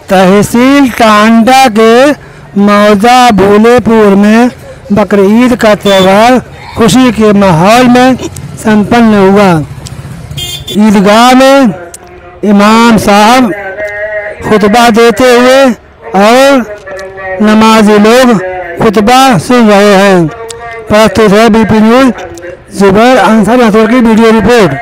तहसील टांडा के मौजा भूलेपुर में बकरीद का त्यौहार खुशी के माहौल में संपन्न हुआ। ईदगाह में इमाम साहब खुतबा देते हुए और नमाजी लोग खुतबा सुन रहे हैं। प्रस्तुत है बीपी न्यूज जुबैर अंसारी की वीडियो रिपोर्ट।